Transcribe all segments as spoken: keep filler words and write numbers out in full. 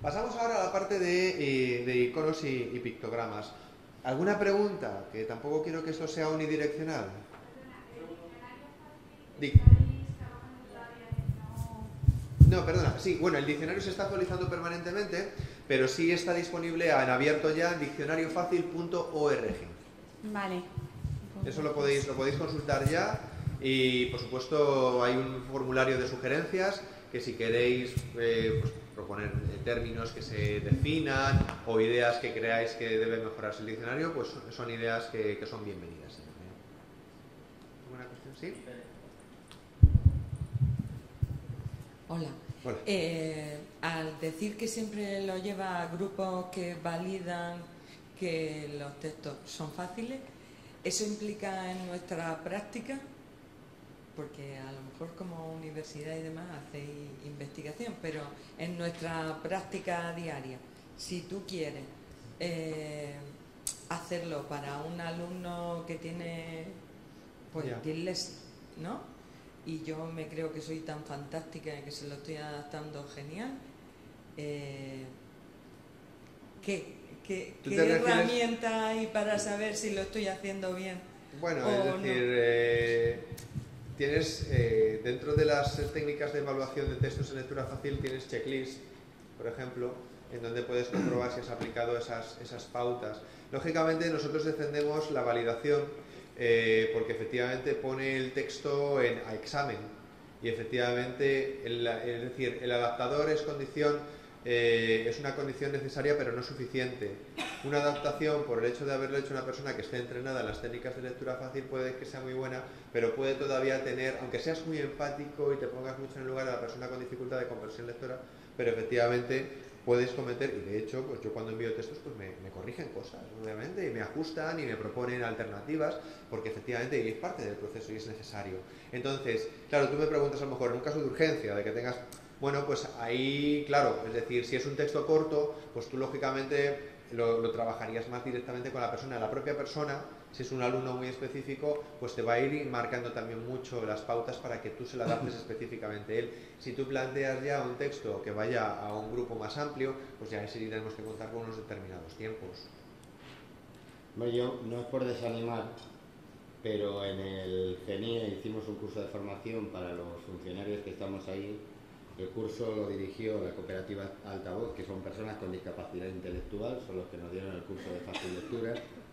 Pasamos ahora a la parte de, eh, de iconos y, y pictogramas. ¿Alguna pregunta? Que tampoco quiero que esto sea unidireccional. Di. No, perdona, sí, bueno, el diccionario se está actualizando permanentemente, pero sí está disponible en abierto ya en diccionario fácil punto org. Vale. Eso lo podéis, lo podéis consultar ya y, por supuesto, hay un formulario de sugerencias que si queréis eh, pues, proponer términos que se definan o ideas que creáis que debe mejorarse el diccionario, pues son ideas que, que son bienvenidas. ¿Alguna cuestión? ¿Sí? Hola. Hola. Eh, al decir que siempre lo lleva a grupos que validan que los textos son fáciles, ¿eso implica en nuestra práctica? Porque a lo mejor como universidad y demás hacéis investigación, pero en nuestra práctica diaria, si tú quieres eh, hacerlo para un alumno que tiene pues Yeah. dislexia, ¿no? Y yo me creo que soy tan fantástica que se lo estoy adaptando genial. Eh, ¿Qué, qué, ¿Tú qué te refieres- herramienta hay para saber si lo estoy haciendo bien? Bueno, o es no? decir, eh, tienes eh, dentro de las técnicas de evaluación de textos en lectura fácil tienes checklist, por ejemplo, en donde puedes comprobar si has aplicado esas, esas pautas. Lógicamente nosotros defendemos la validación eh, porque efectivamente pone el texto en, a examen y efectivamente, el, es decir, el adaptador es condición, eh, es una condición necesaria pero no suficiente. Una adaptación, por el hecho de haberlo hecho una persona que esté entrenada en las técnicas de lectura fácil, puede que sea muy buena, pero puede todavía tener, aunque seas muy empático y te pongas mucho en el lugar de la persona con dificultad de comprensión lectora, pero efectivamente puedes cometer, y de hecho, pues yo cuando envío textos pues me, me corrigen cosas, obviamente, y me ajustan y me proponen alternativas, porque efectivamente es parte del proceso y es necesario. Entonces, claro, tú me preguntas a lo mejor en un caso de urgencia, de que tengas, bueno, pues ahí, claro, es decir, si es un texto corto, pues tú lógicamente Lo, lo trabajarías más directamente con la persona. La propia persona, si es un alumno muy específico, pues te va a ir marcando también mucho las pautas para que tú se la adaptes específicamente a él. Si tú planteas ya un texto que vaya a un grupo más amplio, pues ya sí tenemos que contar con unos determinados tiempos. Bueno, yo no es por desanimar, pero en el C E N I E hicimos un curso de formación para los funcionarios que estamos ahí. El curso lo dirigió la cooperativa Altavoz, que son personas con discapacidad intelectual, son los que nos dieron el curso de fácil lectura.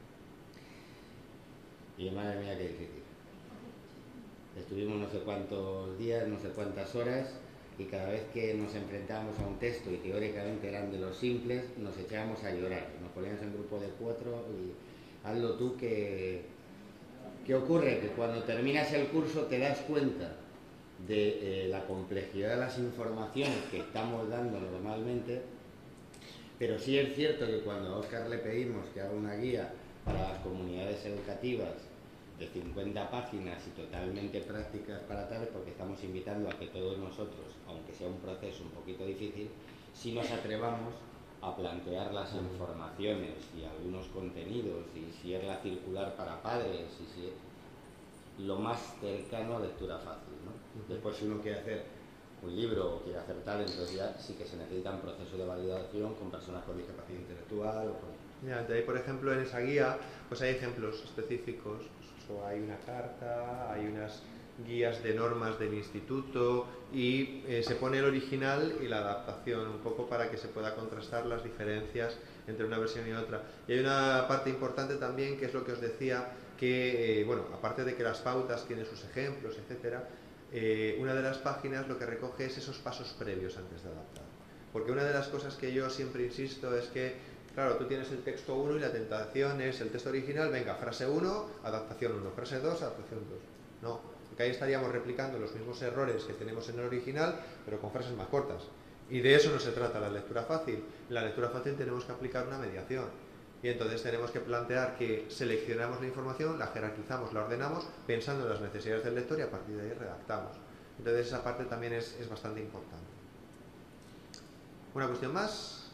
Y madre mía, qué difícil. Estuvimos no sé cuántos días, no sé cuántas horas, y cada vez que nos enfrentábamos a un texto y teóricamente eran de los simples, nos echábamos a llorar. Nos poníamos en grupo de cuatro y hazlo tú que... ¿Qué ocurre? Que cuando terminas el curso te das cuenta de eh, la complejidad de las informaciones que estamos dando normalmente, pero sí es cierto que cuando a Óscar le pedimos que haga una guía para las comunidades educativas de cincuenta páginas y totalmente prácticas para tales, porque estamos invitando a que todos nosotros, aunque sea un proceso un poquito difícil, sí nos atrevamos a plantear las informaciones y algunos contenidos, y si es la circular para padres, y si es lo más cercano a lectura fácil, ¿no? Después, si uno quiere hacer un libro o quiere hacer tal, entonces ya sí que se necesita un proceso de validación con personas con discapacidad intelectual o con... Ya, de ahí, por ejemplo, en esa guía pues hay ejemplos específicos, pues, hay una carta, hay unas guías de normas del instituto y eh, se pone el original y la adaptación un poco para que se pueda contrastar las diferencias entre una versión y otra. Y hay una parte importante también, que es lo que os decía, que, eh, bueno, aparte de que las pautas tienen sus ejemplos, etcétera, eh, una de las páginas lo que recoge es esos pasos previos antes de adaptar. Porque una de las cosas que yo siempre insisto es que, claro, tú tienes el texto uno y la tentación es el texto original, venga, frase uno, adaptación uno, frase dos, adaptación dos. No, porque ahí estaríamos replicando los mismos errores que tenemos en el original, pero con frases más cortas. Y de eso no se trata la lectura fácil. En la lectura fácil tenemos que aplicar una mediación. Y entonces tenemos que plantear que seleccionamos la información, la jerarquizamos, la ordenamos, pensando en las necesidades del lector y a partir de ahí redactamos. Entonces esa parte también es, es bastante importante. ¿Una cuestión más?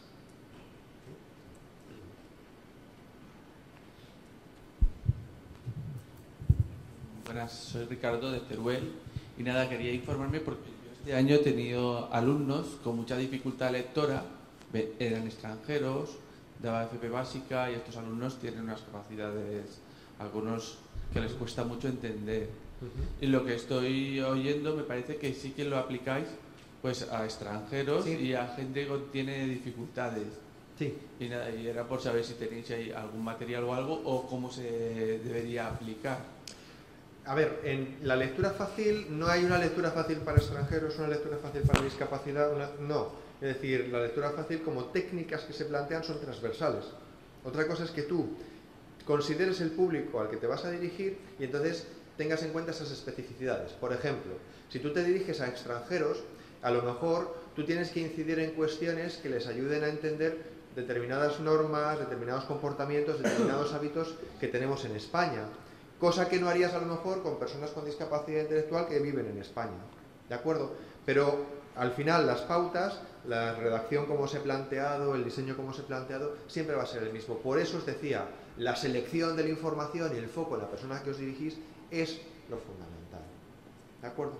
Buenas, soy Ricardo de Teruel y nada, quería informarme porque yo este año he tenido alumnos con mucha dificultad lectora ve- eran extranjeros, daba F P básica y estos alumnos tienen unas capacidades, algunos que les cuesta mucho entender. Ujú. Y lo que estoy oyendo me parece que sí que lo aplicáis pues a extranjeros Sí. y a gente que tiene dificultades. Sí. Y, nada, y era por saber si tenéis ahí algún material o algo o cómo se debería aplicar. A ver, en la lectura fácil no hay una lectura fácil para extranjeros, una lectura fácil para discapacidad, una- no. Es decir, la lectura fácil como técnicas que se plantean son transversales. Otra cosa es que tú consideres el público al que te vas a dirigir y entonces tengas en cuenta esas especificidades. Por ejemplo, si tú te diriges a extranjeros, a lo mejor tú tienes que incidir en cuestiones que les ayuden a entender determinadas normas, determinados comportamientos, determinados hábitos que tenemos en España. Cosa que no harías a lo mejor con personas con discapacidad intelectual que viven en España. ¿De acuerdo? Pero al final las pautas, la redacción como os he planteado, el diseño como os he planteado, siempre va a ser el mismo. Por eso os decía, la selección de la información y el foco en la persona a que os dirigís es lo fundamental. ¿De acuerdo?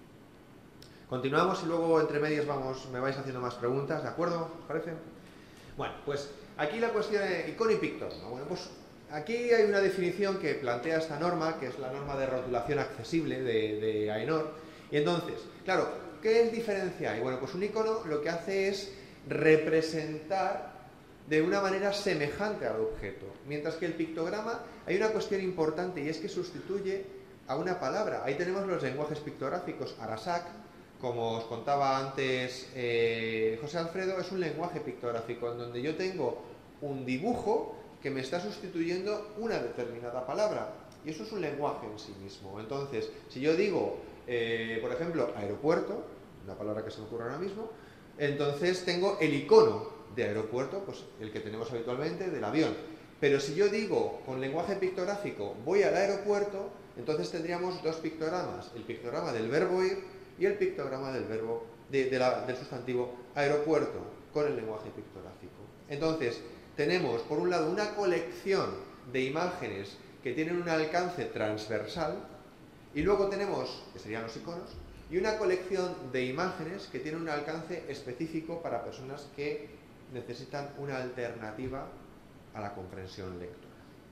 Continuamos y luego entre medias vamos, me vais haciendo más preguntas, ¿de acuerdo? ¿Os parece? Bueno, pues aquí la cuestión de icono y pictograma. Bueno, pues aquí hay una definición que plantea esta norma, que es la norma de rotulación accesible de, de AENOR. Y entonces, claro, ¿qué es diferencia? Y bueno, pues un icono lo que hace es representar de una manera semejante al objeto, mientras que el pictograma hay una cuestión importante y es que sustituye a una palabra. Ahí tenemos los lenguajes pictográficos. Arasac, como os contaba antes eh, José Alfredo, es un lenguaje pictográfico en donde yo tengo un dibujo que me está sustituyendo una determinada palabra, y eso es un lenguaje en sí mismo. Entonces, si yo digo, eh, por ejemplo, aeropuerto, una palabra que se me ocurre ahora mismo, entonces tengo el icono de aeropuerto, pues el que tenemos habitualmente, del avión. Pero si yo digo con lenguaje pictográfico voy al aeropuerto, entonces tendríamos dos pictogramas, el pictograma del verbo ir y el pictograma del verbo de, de la, del sustantivo aeropuerto con el lenguaje pictográfico. Entonces tenemos por un lado una colección de imágenes que tienen un alcance transversal y luego tenemos, que serían los iconos, y una colección de imágenes que tienen un alcance específico para personas que necesitan una alternativa a la comprensión lectora.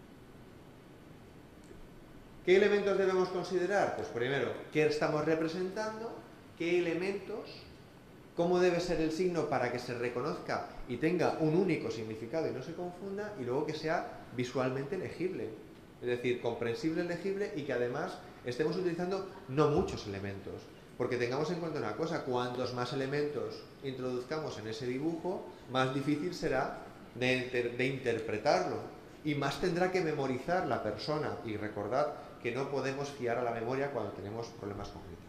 ¿Qué elementos debemos considerar? Pues primero, ¿qué estamos representando? ¿Qué elementos? ¿Cómo debe ser el signo para que se reconozca y tenga un único significado y no se confunda? Y luego que sea visualmente legible, es decir, comprensible, legible y que además estemos utilizando no muchos elementos. Porque tengamos en cuenta una cosa, cuantos más elementos introduzcamos en ese dibujo, más difícil será de, inter de interpretarlo y más tendrá que memorizar la persona. Y recordad que no podemos fiar a la memoria cuando tenemos problemas cognitivos.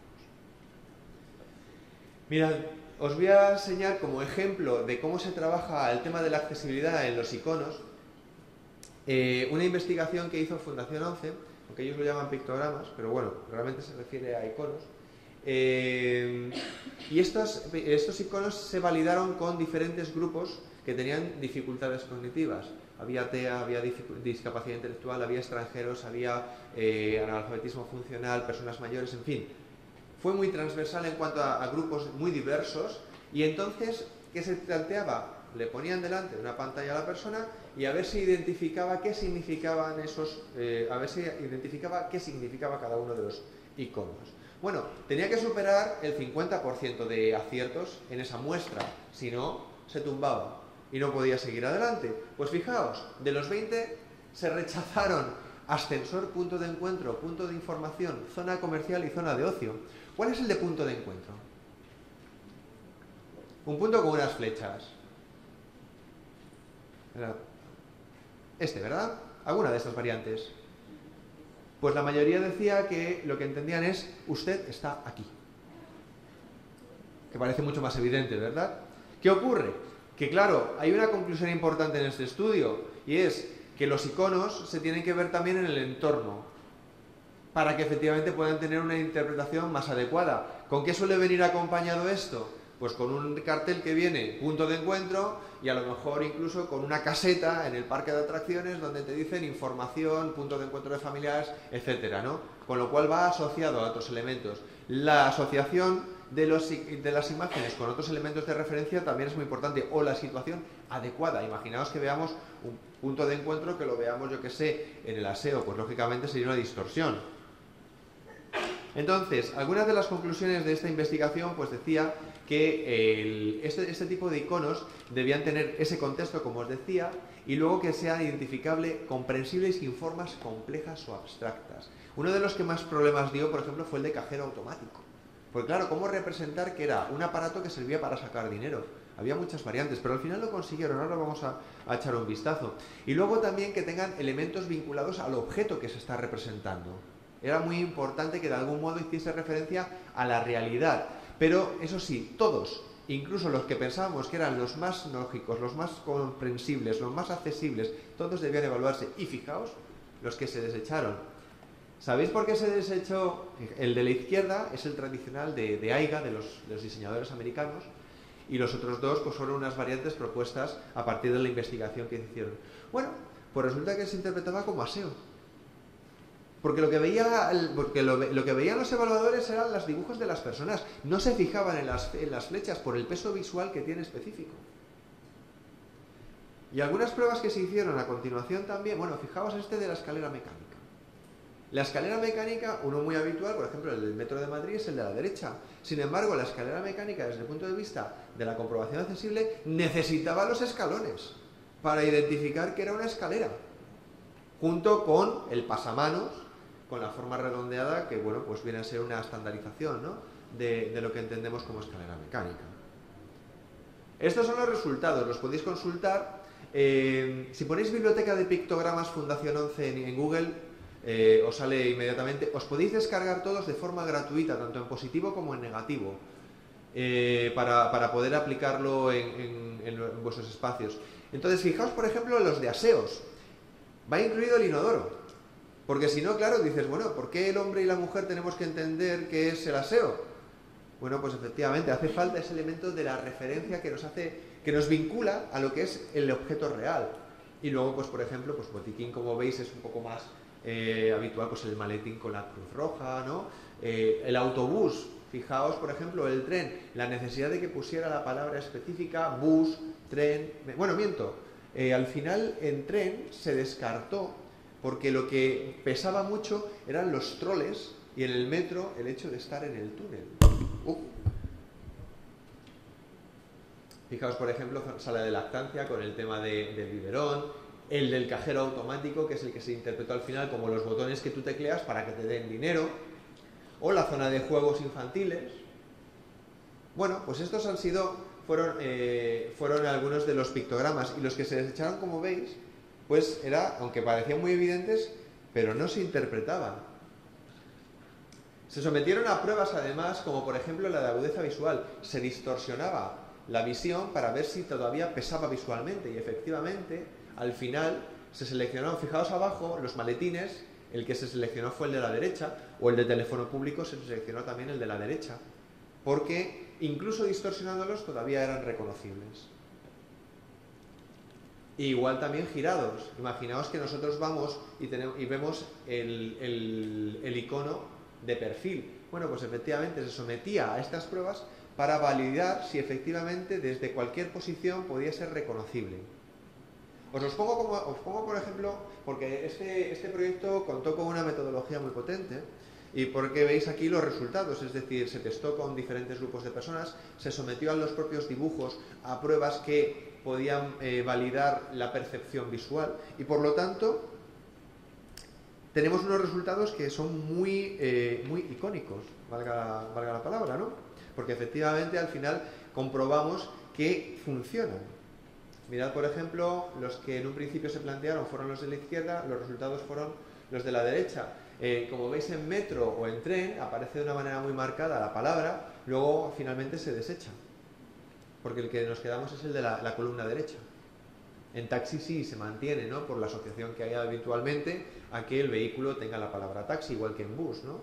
Mirad, os voy a enseñar como ejemplo de cómo se trabaja el tema de la accesibilidad en los iconos eh, una investigación que hizo Fundación once, aunque ellos lo llaman pictogramas, pero bueno, realmente se refiere a iconos. Eh, y estos, estos iconos se validaron con diferentes grupos que tenían dificultades cognitivas. Había T E A, había discapacidad intelectual, había extranjeros, había eh, analfabetismo funcional, personas mayores, en fin. Fue muy transversal en cuanto a, a grupos muy diversos y entonces, ¿qué se planteaba? Le ponían delante una pantalla a la persona y a ver si identificaba qué significaban esos, eh, a ver si identificaba qué significaba cada uno de los iconos. Bueno, tenía que superar el cincuenta por ciento de aciertos en esa muestra, si no, se tumbaba y no podía seguir adelante. Pues fijaos, de los veinte se rechazaron ascensor, punto de encuentro, punto de información, zona comercial y zona de ocio. ¿Cuál es el de punto de encuentro? Un punto con unas flechas. Este, ¿verdad? ¿Alguna de estas variantes? Pues la mayoría decía que lo que entendían es usted está aquí. Que parece mucho más evidente, ¿verdad? ¿Qué ocurre? Que claro, hay una conclusión importante en este estudio y es que los iconos se tienen que ver también en el entorno para que efectivamente puedan tener una interpretación más adecuada. ¿Con qué suele venir acompañado esto? Pues con un cartel que viene punto de encuentro y a lo mejor incluso con una caseta en el parque de atracciones donde te dicen información, punto de encuentro de familiares, etcétera, ¿no? Con lo cual va asociado a otros elementos. La asociación de, los, de las imágenes con otros elementos de referencia también es muy importante, o la situación adecuada. Imaginaos que veamos un punto de encuentro que lo veamos, yo que sé, en el aseo, pues lógicamente sería una distorsión. Entonces, algunas de las conclusiones de esta investigación pues decía que el, este, este tipo de iconos debían tener ese contexto, como os decía, y luego que sean identificables, comprensibles sin formas complejas o abstractas. Uno de los que más problemas dio, por ejemplo, fue el de cajero automático. Porque claro, ¿cómo representar que era un aparato que servía para sacar dinero? Había muchas variantes, pero al final lo consiguieron. Ahora vamos a, a echar un vistazo. Y luego también que tengan elementos vinculados al objeto que se está representando. Era muy importante que de algún modo hiciese referencia a la realidad. Pero eso sí, todos, incluso los que pensábamos que eran los más lógicos, los más comprensibles, los más accesibles, todos debían evaluarse. Y fijaos, los que se desecharon. ¿Sabéis por qué se desechó? El de la izquierda es el tradicional de, de AIGA, de los, de los diseñadores americanos, y los otros dos pues fueron unas variantes propuestas a partir de la investigación que hicieron. Bueno, pues resulta que se interpretaba como aseo. Porque lo que, veía, porque lo, lo que veían los evaluadores eran los dibujos de las personas. No se fijaban en las, en las flechas por el peso visual que tiene específico. Y algunas pruebas que se hicieron a continuación también, bueno, fijaos este de la escalera mecánica. La escalera mecánica, uno muy habitual, por ejemplo, el del metro de Madrid, es el de la derecha. Sin embargo, la escalera mecánica, desde el punto de vista de la comprobación accesible, necesitaba los escalones para identificar que era una escalera, junto con el pasamanos, con la forma redondeada, que bueno, pues viene a ser una estandarización, ¿no?, de, de lo que entendemos como escalera mecánica. Estos son los resultados, los podéis consultar. Eh, si ponéis Biblioteca de Pictogramas Fundación once en, en Google, Eh, os sale inmediatamente. Os podéis descargar todos de forma gratuita, tanto en positivo como en negativo, eh, para, para poder aplicarlo en, en, en vuestros espacios. Entonces, fijaos, por ejemplo, en los de aseos. Va incluido el inodoro. Porque si no, claro, dices, bueno, ¿por qué el hombre y la mujer tenemos que entender qué es el aseo? Bueno, pues efectivamente, hace falta ese elemento de la referencia que nos hace, que nos vincula a lo que es el objeto real. Y luego, pues por ejemplo, pues botiquín, como veis, es un poco más Eh, habitual, pues el maletín con la cruz roja, ¿no? Eh, el autobús, fijaos, por ejemplo, el tren, la necesidad de que pusiera la palabra específica, bus, tren, bueno, miento, eh, al final en tren se descartó porque lo que pesaba mucho eran los troles y en el metro el hecho de estar en el túnel. Uh. Fijaos, por ejemplo, sala de lactancia con el tema de, del biberón. El del cajero automático, que es el que se interpretó al final como los botones que tú tecleas para que te den dinero, o la zona de juegos infantiles. Bueno, pues estos han sido, fueron, eh, fueron algunos de los pictogramas, y los que se desecharon, como veis, pues era, aunque parecían muy evidentes, pero no se interpretaban. Se sometieron a pruebas además, como por ejemplo la de agudeza visual. Se distorsionaba la visión para ver si todavía pesaba visualmente, y efectivamente al final se seleccionaron, fijaos abajo, los maletines, el que se seleccionó fue el de la derecha, o el de teléfono público se seleccionó también el de la derecha, porque incluso distorsionándolos todavía eran reconocibles. E igual también girados. Imaginaos que nosotros vamos y, tenemos, y vemos el, el, el icono de perfil. Bueno, pues efectivamente se sometía a estas pruebas para validar si efectivamente desde cualquier posición podía ser reconocible. Os los pongo, como, os pongo por ejemplo, porque este, este proyecto contó con una metodología muy potente, y porque veis aquí los resultados, es decir, se testó con diferentes grupos de personas, se sometió a los propios dibujos a pruebas que podían eh, validar la percepción visual, y por lo tanto tenemos unos resultados que son muy, eh, muy icónicos, valga, valga la palabra, ¿no? Porque efectivamente al final comprobamos que funcionan. Mirad, por ejemplo, los que en un principio se plantearon fueron los de la izquierda, los resultados fueron los de la derecha. Eh, como veis, en metro o en tren aparece de una manera muy marcada la palabra, luego finalmente se desecha, porque el que nos quedamos es el de la, la columna derecha. En taxi sí se mantiene, ¿no?, por la asociación que hay habitualmente a que el vehículo tenga la palabra taxi, igual que en bus, ¿no?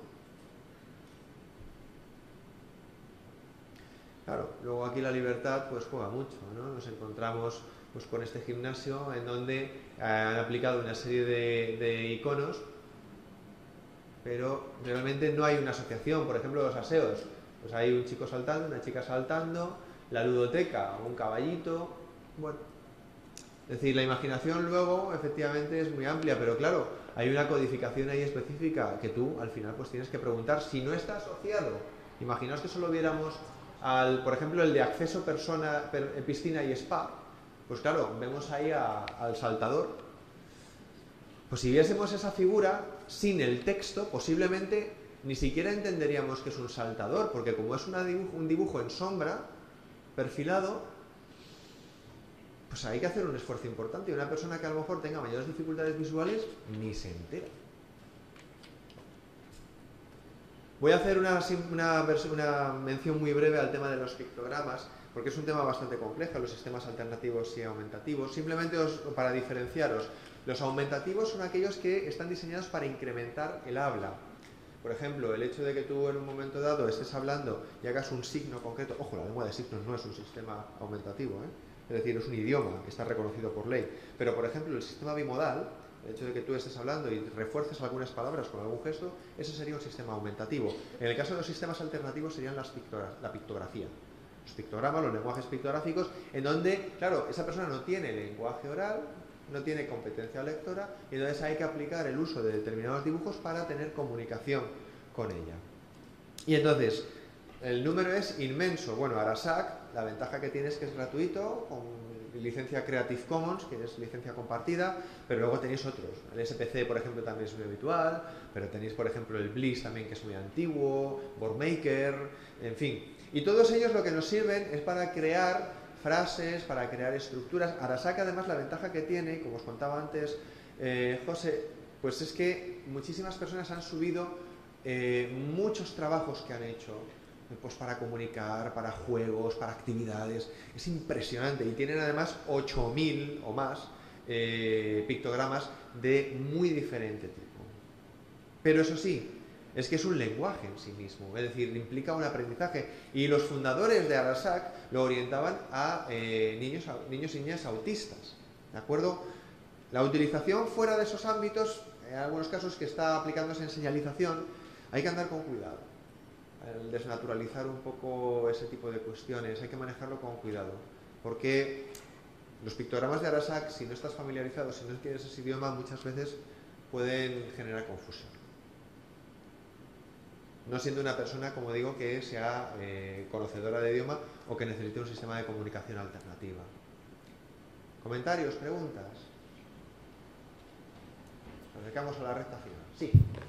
Claro, luego aquí la libertad pues juega mucho, ¿no? Nos encontramos pues con este gimnasio en donde eh, han aplicado una serie de, de iconos, pero realmente no hay una asociación. Por ejemplo, los aseos. Pues hay un chico saltando, una chica saltando, la ludoteca, un caballito, bueno. Es decir, la imaginación luego efectivamente es muy amplia, pero claro, hay una codificación ahí específica que tú al final pues tienes que preguntar si no está asociado. Imaginaos que solo viéramos al, por ejemplo, el de acceso persona, per, piscina y spa, pues claro, vemos ahí a, al saltador. Pues si viésemos esa figura sin el texto, posiblemente ni siquiera entenderíamos que es un saltador, porque como es una dibujo, un dibujo en sombra, perfilado, pues hay que hacer un esfuerzo importante, y una persona que a lo mejor tenga mayores dificultades visuales ni se entera. Voy a hacer una, una, una mención muy breve al tema de los pictogramas, porque es un tema bastante complejo, los sistemas alternativos y aumentativos. Simplemente os, para diferenciaros, los aumentativos son aquellos que están diseñados para incrementar el habla. Por ejemplo, el hecho de que tú en un momento dado estés hablando y hagas un signo concreto, ojo, la lengua de signos no es un sistema aumentativo, ¿eh? Es decir, es un idioma que está reconocido por ley. Pero, por ejemplo, el sistema bimodal, el hecho de que tú estés hablando y refuerces algunas palabras con algún gesto, eso sería un sistema aumentativo. En el caso de los sistemas alternativos serían las pictogra la pictografía. Los pictogramas, los lenguajes pictográficos, en donde, claro, esa persona no tiene lenguaje oral, no tiene competencia lectora, y entonces hay que aplicar el uso de determinados dibujos para tener comunicación con ella. Y entonces, el número es inmenso. Bueno, Arasac, la ventaja que tiene es que es gratuito, con licencia Creative Commons, que es licencia compartida, pero luego tenéis otros. El S P C, por ejemplo, también es muy habitual, pero tenéis, por ejemplo, el Bliss también, que es muy antiguo, Boardmaker, en fin. Y todos ellos lo que nos sirven es para crear frases, para crear estructuras. Arasac, además, la ventaja que tiene, como os contaba antes eh, José, pues es que muchísimas personas han subido eh, muchos trabajos que han hecho, pues para comunicar, para juegos, para actividades. Es impresionante, y tienen además ocho mil o más eh, pictogramas de muy diferente tipo. Pero eso sí, es que es un lenguaje en sí mismo, es decir, implica un aprendizaje, y los fundadores de Arasac lo orientaban a eh, niños, a niños y niñas autistas, ¿de acuerdo? La utilización fuera de esos ámbitos, en algunos casos que está aplicándose en señalización, hay que andar con cuidado. El desnaturalizar un poco ese tipo de cuestiones, hay que manejarlo con cuidado, porque los pictogramas de Arasac, si no estás familiarizado, si no tienes ese idioma, muchas veces pueden generar confusión. No siendo una persona, como digo, que sea eh, conocedora de idioma o que necesite un sistema de comunicación alternativa. ¿Comentarios? ¿Preguntas? Nos acercamos a la recta final. Sí.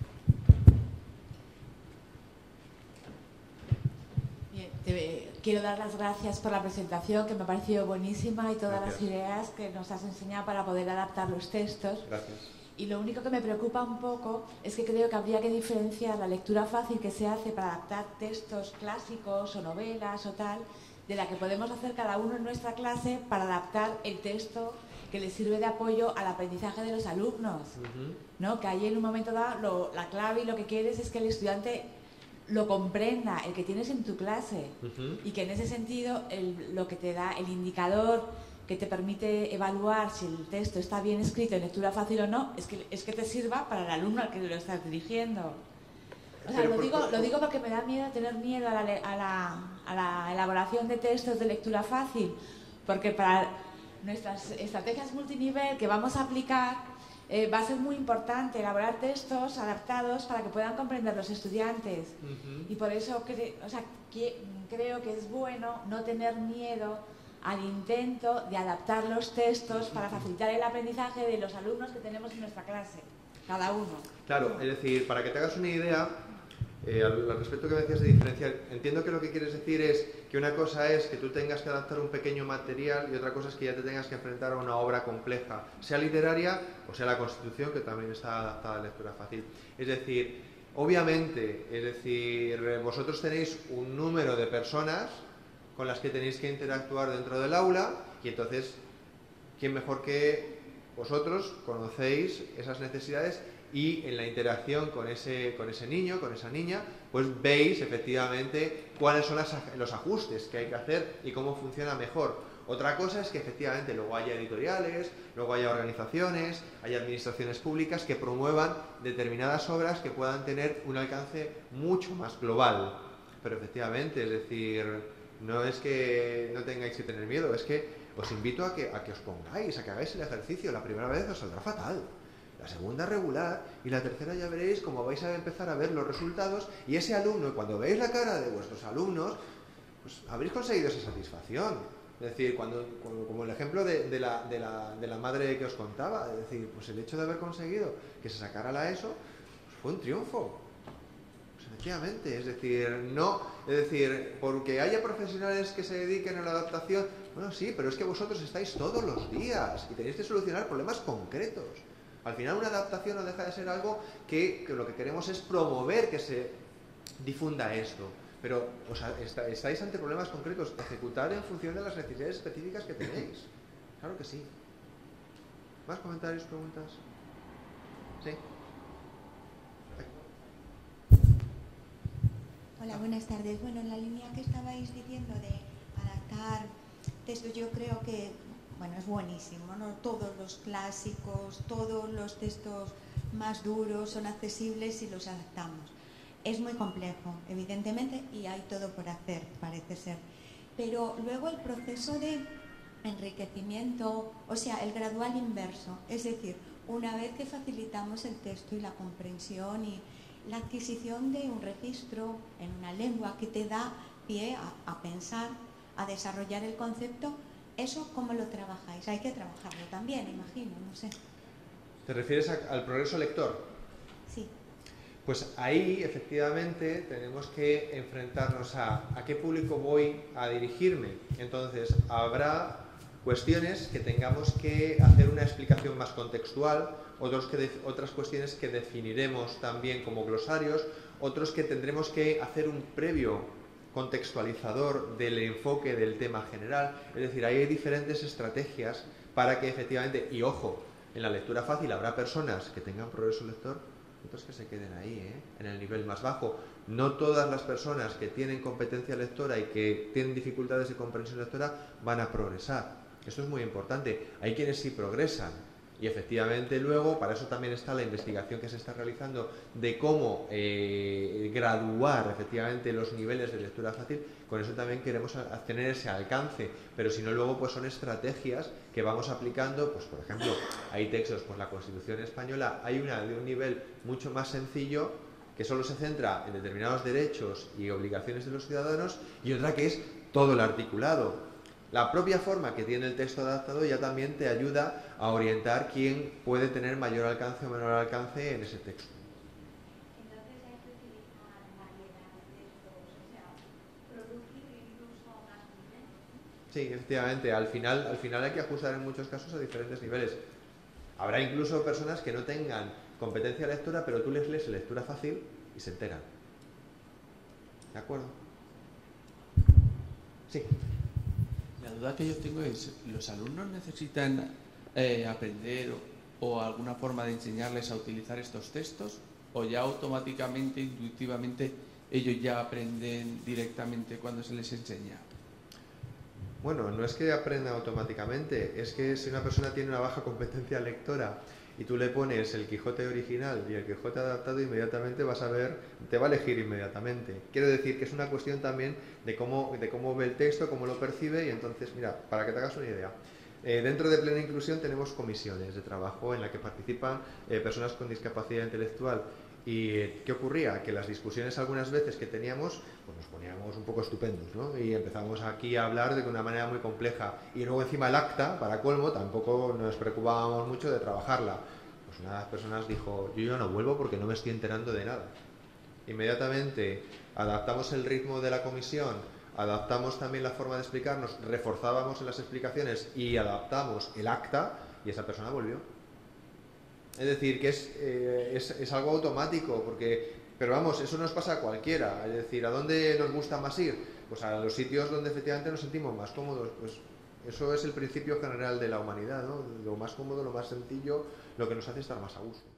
Bien, te, quiero dar las gracias por la presentación, que me ha parecido buenísima, y todas Gracias. las ideas que nos has enseñado para poder adaptar los textos. Gracias. Y lo único que me preocupa un poco es que creo que habría que diferenciar la lectura fácil que se hace para adaptar textos clásicos o novelas o tal, de la que podemos hacer cada uno en nuestra clase para adaptar el texto que les sirve de apoyo al aprendizaje de los alumnos. Uh-huh. ¿No? Que ahí en un momento dado lo, la clave y lo que quieres es que el estudiante lo comprenda, el que tienes en tu clase. Uh-huh. Y que en ese sentido el, lo que te da el indicador que te permite evaluar si el texto está bien escrito en lectura fácil o no, es que, es que te sirva para el alumno al que lo estás dirigiendo. O sea, lo digo, lo digo porque me da miedo tener miedo a la, a, la, a la elaboración de textos de lectura fácil, porque para nuestras estrategias multinivel que vamos a aplicar eh, va a ser muy importante elaborar textos adaptados para que puedan comprender los estudiantes. Uh-huh. Y por eso cre, o sea, que, creo que es bueno no tener miedo al intento de adaptar los textos para facilitar el aprendizaje de los alumnos que tenemos en nuestra clase, cada uno. Claro, es decir, para que te hagas una idea, eh, al, al respecto que me decías de diferenciar, entiendo que lo que quieres decir es que una cosa es que tú tengas que adaptar un pequeño material y otra cosa es que ya te tengas que enfrentar a una obra compleja, sea literaria o sea la Constitución, que también está adaptada a lectura fácil. Es decir, obviamente, es decir, vosotros tenéis un número de personas con las que tenéis que interactuar dentro del aula, y entonces, ¿quién mejor que vosotros conocéis esas necesidades? Y en la interacción con ese, con ese niño, con esa niña, pues veis efectivamente cuáles son las, los ajustes que hay que hacer y cómo funciona mejor. Otra cosa es que efectivamente luego haya editoriales, luego haya organizaciones, haya administraciones públicas que promuevan determinadas obras que puedan tener un alcance mucho más global. pero efectivamente, es decir, no es que no tengáis que tener miedo, es que os invito a que, a que os pongáis, a que hagáis el ejercicio. La primera vez os saldrá fatal, la segunda regular, y la tercera ya veréis cómo vais a empezar a ver los resultados, y ese alumno, cuando veáis la cara de vuestros alumnos, pues habréis conseguido esa satisfacción. Es decir, cuando, cuando como el ejemplo de, de, la, de, la, de la madre que os contaba, es decir, pues el hecho de haber conseguido que se sacara la ESO, pues fue un triunfo. Pues efectivamente, es decir, no, es decir, porque haya profesionales que se dediquen a la adaptación, bueno, sí, pero es que vosotros estáis todos los días y tenéis que solucionar problemas concretos. Al final una adaptación no deja de ser algo que, que lo que queremos es promover que se difunda esto. Pero o sea, está, estáis ante problemas concretos, ejecutar en función de las necesidades específicas que tenéis. Claro que sí. ¿Más comentarios, preguntas? ¿Sí? Hola, buenas tardes. Bueno, en la línea que estabais diciendo de adaptar textos, yo creo que, bueno, es buenísimo, ¿no? Todos los clásicos, todos los textos más duros son accesibles si los adaptamos. Es muy complejo, evidentemente, y hay todo por hacer, parece ser. Pero luego el proceso de enriquecimiento, o sea, el gradual inverso, es decir, una vez que facilitamos el texto y la comprensión y la adquisición de un registro en una lengua que te da pie a, a pensar, a desarrollar el concepto, ¿eso cómo lo trabajáis? Hay que trabajarlo también, imagino, no sé. ¿Te refieres a, al progreso lector? Sí. Pues ahí, efectivamente, tenemos que enfrentarnos a a qué público voy a dirigirme. Entonces, habrá cuestiones que tengamos que hacer una explicación más contextual, otros que otras cuestiones que definiremos también como glosarios, otros que tendremos que hacer un previo contextualizador del enfoque del tema general. Es decir, ahí hay diferentes estrategias para que efectivamente, y ojo, en la lectura fácil habrá personas que tengan progreso lector, otros que se queden ahí, ¿eh? En el nivel más bajo. No todas las personas que tienen competencia lectora y que tienen dificultades de comprensión lectora van a progresar. Esto es muy importante. Hay quienes sí progresan. Y efectivamente luego, para eso también está la investigación que se está realizando de cómo eh, graduar efectivamente los niveles de lectura fácil. Con eso también queremos tener ese alcance, pero si no luego pues son estrategias que vamos aplicando. Pues por ejemplo, hay textos, pues la Constitución española, hay una de un nivel mucho más sencillo que solo se centra en determinados derechos y obligaciones de los ciudadanos, y otra que es todo el articulado. La propia forma que tiene el texto adaptado ya también te ayuda a orientar quién puede tener mayor alcance o menor alcance en ese texto. Entonces hay que utilizar variedad de textos, o sea, producir incluso más niveles. Sí, efectivamente, al final, al final hay que ajustar en muchos casos a diferentes niveles. Habrá incluso personas que no tengan competencia lectora, pero tú les lees lectura fácil y se enteran. ¿De acuerdo? Sí. La duda que yo tengo es, ¿los alumnos necesitan eh, aprender o, o alguna forma de enseñarles a utilizar estos textos? ¿O ya automáticamente, intuitivamente, ellos ya aprenden directamente cuando se les enseña? Bueno, no es que aprenda automáticamente, es que si una persona tiene una baja competencia lectora y tú le pones el Quijote original y el Quijote adaptado, inmediatamente vas a ver, te va a elegir inmediatamente. Quiero decir que es una cuestión también de cómo, de cómo ve el texto, cómo lo percibe, y entonces, mira, para que te hagas una idea, eh, dentro de Plena Inclusión tenemos comisiones de trabajo en las que participan eh, personas con discapacidad intelectual. ¿Y eh, qué ocurría? Que las discusiones algunas veces que teníamos, pues nos poníamos un poco estupendos, ¿no? Y empezamos aquí a hablar de una manera muy compleja. Y luego encima el acta, para colmo, tampoco nos preocupábamos mucho de trabajarla. Pues una de las personas dijo, yo ya no vuelvo porque no me estoy enterando de nada. Inmediatamente adaptamos el ritmo de la comisión, adaptamos también la forma de explicarnos, reforzábamos en las explicaciones y adaptamos el acta, y esa persona volvió. Es decir, que es, eh, es, es algo automático, porque, pero vamos, eso nos pasa a cualquiera. Es decir, ¿a dónde nos gusta más ir? Pues a los sitios donde efectivamente nos sentimos más cómodos. Pues eso es el principio general de la humanidad, ¿no? Lo más cómodo, lo más sencillo, lo que nos hace estar más a gusto.